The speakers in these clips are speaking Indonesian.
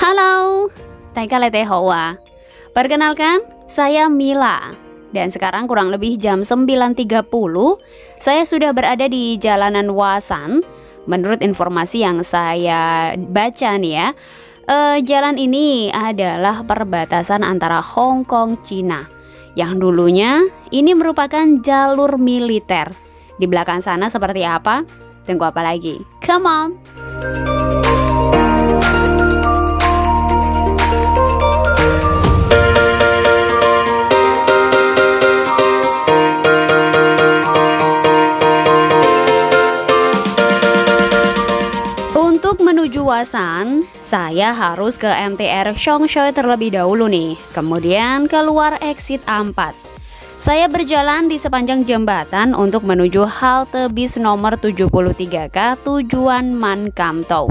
Halo, Taika Perkenalkan, saya Mila. Dan sekarang kurang lebih jam 9.30, saya sudah berada di jalanan Wasan. Menurut informasi yang saya baca nih ya, jalan ini adalah perbatasan antara Hong Kong, Cina. Yang dulunya ini merupakan jalur militer. Di belakang sana seperti apa? Tunggu apa lagi? Come on! Untuk menuju Wasan, saya harus ke MTR Chongshui terlebih dahulu nih. Kemudian keluar exit A4. Saya berjalan di sepanjang jembatan untuk menuju halte bis nomor 73K tujuan Man Kam Tau.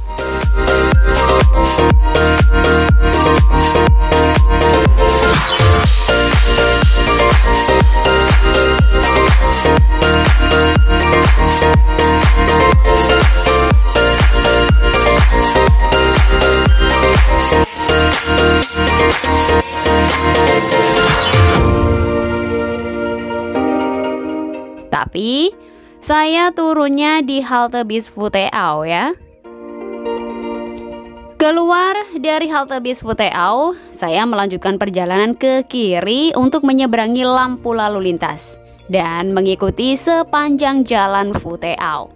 Tapi saya turunnya di halte bis Futeau ya. Keluar dari halte bis Futeau, saya melanjutkan perjalanan ke kiri untuk menyeberangi lampu lalu lintas dan mengikuti sepanjang jalan Futeau.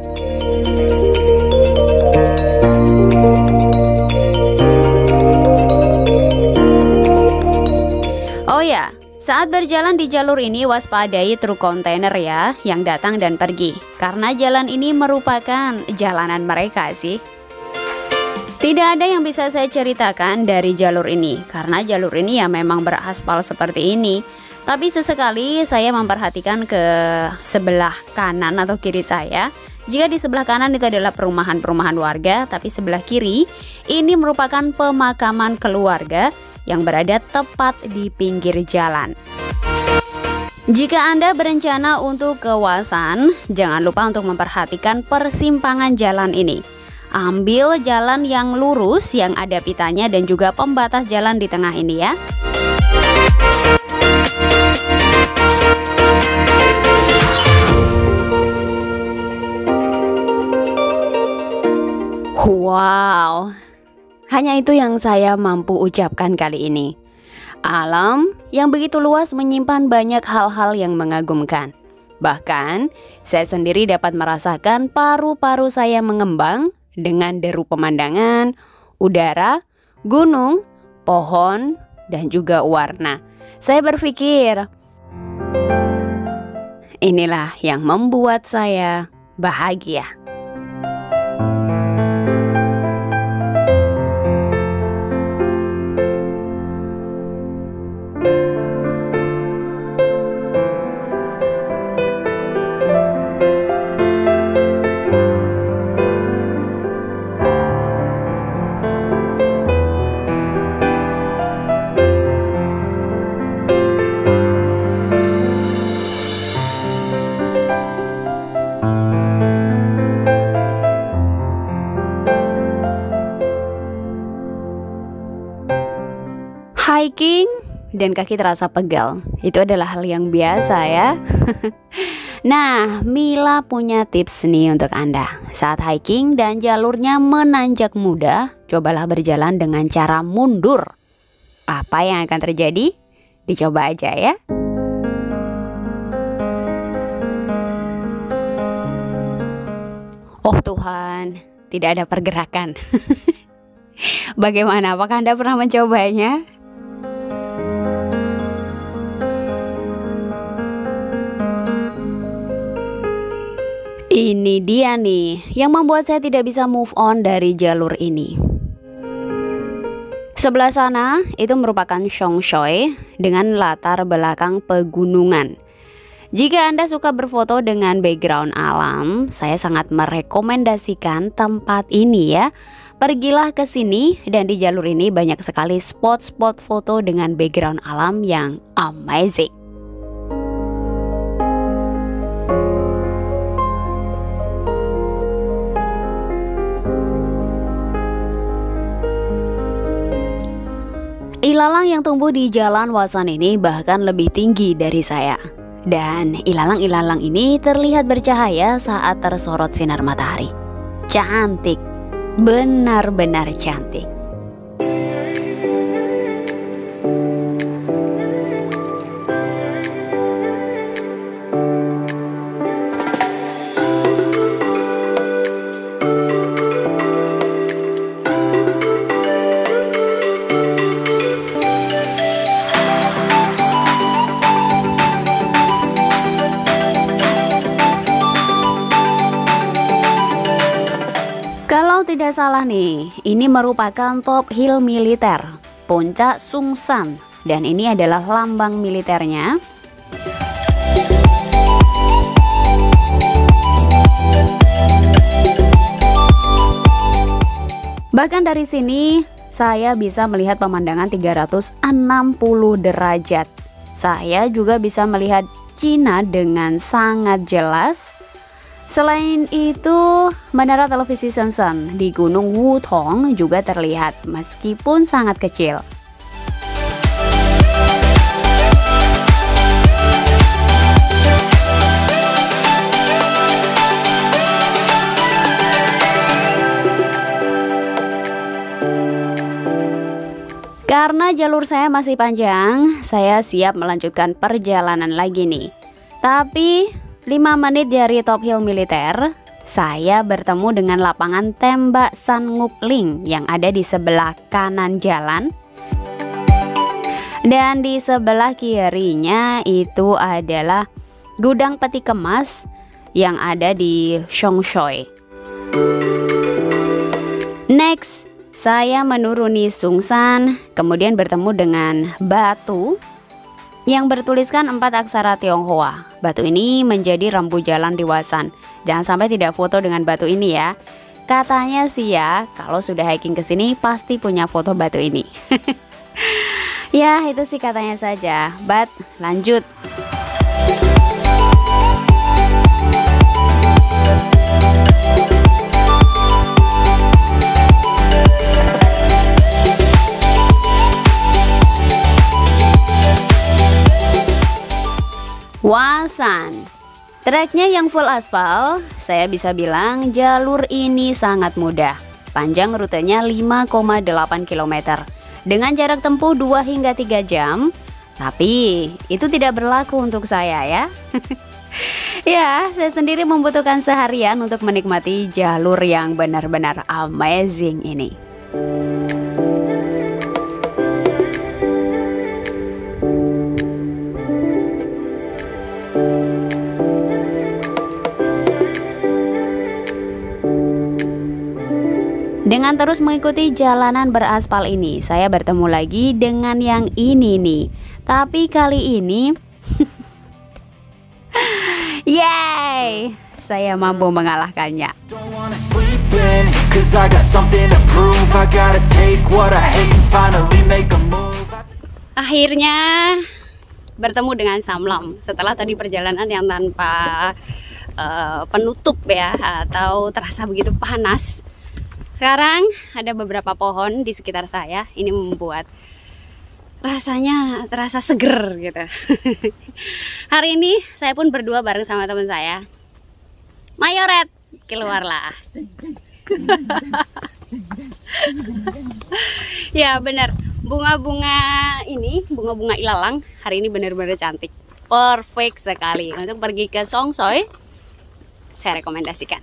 Oh ya, saat berjalan di jalur ini waspadai truk kontainer ya yang datang dan pergi, karena jalan ini merupakan jalanan mereka sih. Tidak ada yang bisa saya ceritakan dari jalur ini, karena jalur ini ya memang beraspal seperti ini. Tapi sesekali saya memperhatikan ke sebelah kanan atau kiri saya. Jika di sebelah kanan itu adalah perumahan-perumahan warga, tapi sebelah kiri ini merupakan pemakaman keluarga yang berada tepat di pinggir jalan. Jika Anda berencana untuk ke Wasan, jangan lupa untuk memperhatikan persimpangan jalan ini. Ambil jalan yang lurus yang ada pitanya dan juga pembatas jalan di tengah ini ya. Wow, hanya itu yang saya mampu ucapkan kali ini. Alam yang begitu luas menyimpan banyak hal-hal yang mengagumkan. Bahkan, saya sendiri dapat merasakan paru-paru saya mengembang dengan deru pemandangan, udara, gunung, pohon, dan juga warna. Saya berpikir, inilah yang membuat saya bahagia. Hiking dan kaki terasa pegal, itu adalah hal yang biasa ya. Nah, Mila punya tips nih untuk Anda. Saat hiking dan jalurnya menanjak mudah, cobalah berjalan dengan cara mundur. Apa yang akan terjadi? Dicoba aja ya. Oh Tuhan, tidak ada pergerakan. Bagaimana? Apakah Anda pernah mencobanya? Ini dia nih yang membuat saya tidak bisa move on dari jalur ini. Sebelah sana itu merupakan Chongshui dengan latar belakang pegunungan. Jika Anda suka berfoto dengan background alam, saya sangat merekomendasikan tempat ini ya. Pergilah ke sini dan di jalur ini banyak sekali spot-spot foto dengan background alam yang amazing. Ilalang yang tumbuh di Jalan Wasan ini bahkan lebih tinggi dari saya. Dan ilalang-ilalang ini terlihat bercahaya saat tersorot sinar matahari. Cantik, benar-benar cantik. Kalau tidak salah nih, ini merupakan top hill militer, Puncak Sungsan, dan ini adalah lambang militernya. Bahkan dari sini saya bisa melihat pemandangan 360 derajat. Saya juga bisa melihat Cina dengan sangat jelas. Selain itu, menara televisi Shenzhen di Gunung Wutong juga terlihat meskipun sangat kecil. Karena jalur saya masih panjang, saya siap melanjutkan perjalanan lagi nih. Tapi 5 menit dari top hill militer, saya bertemu dengan lapangan tembak San Ngup Ling yang ada di sebelah kanan jalan. Dan di sebelah kirinya itu adalah gudang peti kemas yang ada di Songshui. Next, saya menuruni Sungsan, kemudian bertemu dengan batu yang bertuliskan 4 aksara Tionghoa. Batu ini menjadi rambu jalan di Wasan. Jangan sampai tidak foto dengan batu ini ya. Katanya sih ya, kalau sudah hiking ke sini pasti punya foto batu ini. Ya, itu sih katanya saja. But lanjut. Wasan, treknya yang full aspal, saya bisa bilang jalur ini sangat mudah. Panjang rutenya 5,8 km dengan jarak tempuh 2 hingga 3 jam. Tapi itu tidak berlaku untuk saya ya. Ya, saya sendiri membutuhkan seharian untuk menikmati jalur yang benar-benar amazing ini. Dengan terus mengikuti jalanan beraspal ini, saya bertemu lagi dengan yang ini nih. Tapi kali ini yay, saya mampu mengalahkannya. Akhirnya bertemu dengan Samlam setelah tadi perjalanan yang tanpa penutup ya, atau terasa begitu panas. Sekarang ada beberapa pohon di sekitar saya, ini membuat rasanya terasa seger gitu. Hari ini saya pun berdua bareng sama teman saya. Mayoret, keluarlah. Ya benar, bunga-bunga ini, bunga-bunga ilalang hari ini benar-benar cantik. Perfect sekali untuk pergi ke Songshui. Saya rekomendasikan.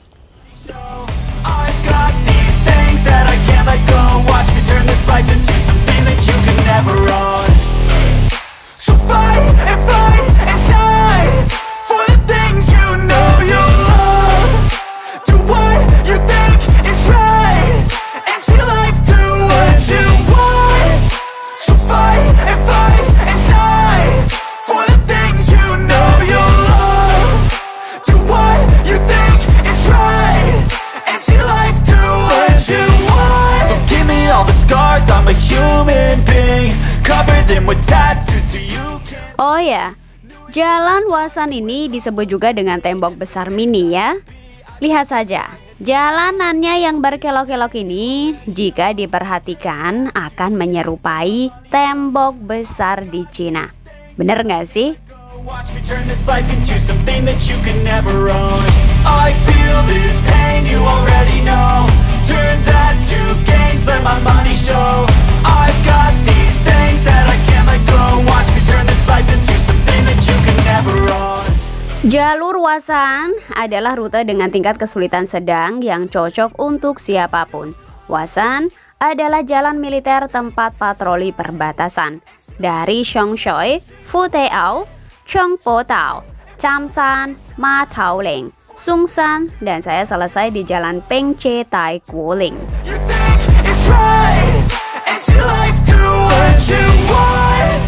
That I can't let go. Watch me turn this life into something that you can never run. So fight and die for the things you know you love. Do what you think is right and see life do what you want. So fight and die for the things you know you love. Do what you think is right and see life do what you want. So give me all the scars, I'm a human being. Cover them with tattoos so you can. Oh ya, Jalan Wasan ini disebut juga dengan tembok besar mini ya. Lihat saja, Jalanannya yang berkelok-kelok ini jika diperhatikan akan menyerupai tembok besar di Cina. Bener nggak sih? Watch me turn this life into something that you can never own. I feel this pain, you already know. Turn that to gains, let my money show. I've got these things that I can't let go. Watch me turn this life into something that you can never own. Jalur Wasan adalah rute dengan tingkat kesulitan sedang yang cocok untuk siapapun. Wasan adalah jalan militer tempat patroli perbatasan. Dari Xiongshoi, Futeao, Chongpo-tao, Chamsan, Ma-tao-ling, Sungshan, dan saya selesai di jalan Pengche Tai Guoling. You think it's right, it's your life, do what you want.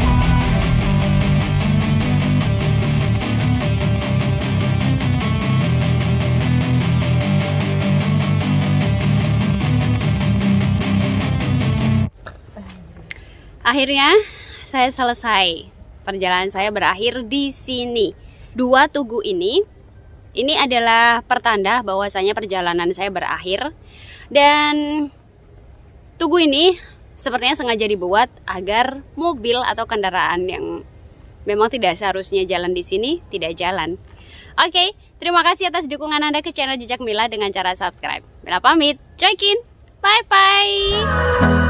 Akhirnya saya selesai. Perjalanan saya berakhir di sini. Dua tugu ini adalah pertanda bahwasanya perjalanan saya berakhir. Dan tugu ini sepertinya sengaja dibuat agar mobil atau kendaraan yang memang tidak seharusnya jalan di sini tidak jalan. Oke, terima kasih atas dukungan Anda ke channel Jejak Mila dengan cara subscribe. Mila pamit, Joykin, bye bye.